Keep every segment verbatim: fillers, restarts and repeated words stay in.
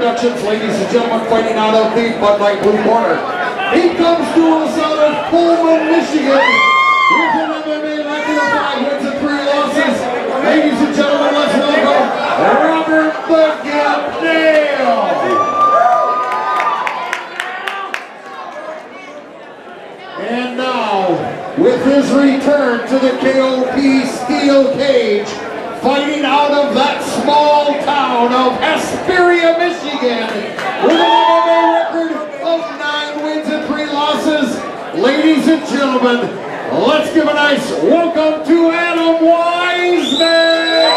introductions, ladies and gentlemen, fighting out of the Bud Light Blue Corner. He comes to us out of Pullman, Michigan, with an M M A record of five wins and three losses. Ladies and gentlemen, let's welcome Robert the Gap Dale. And now, with his return to the K O P Steel Cage, fighting out of that small town of Hesperia, Michigan, with an M M A record of nine wins and three losses. Ladies and gentlemen, let's give a nice welcome to Adam Wiseman!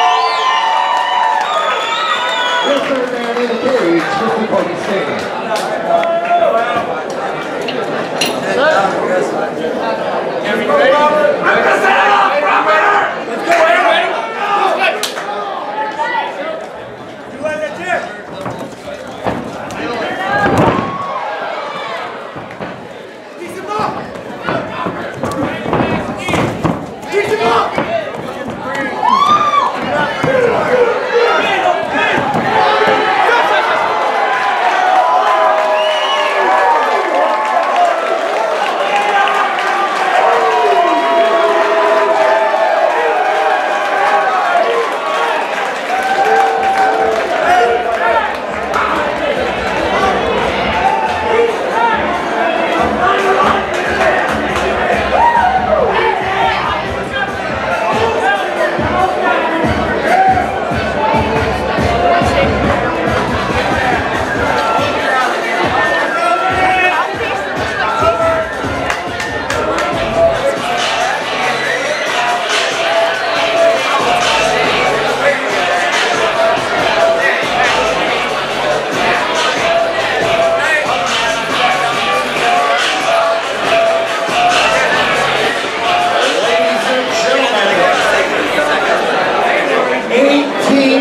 The third man in the cage, Mister Cody Stan. Everybody ready?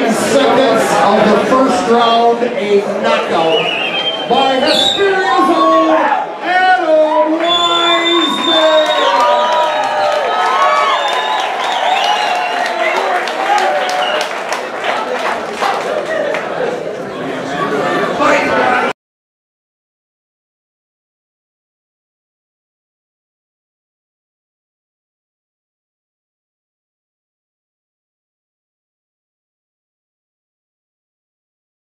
Seconds of the first round, a knockout by Hesperia's own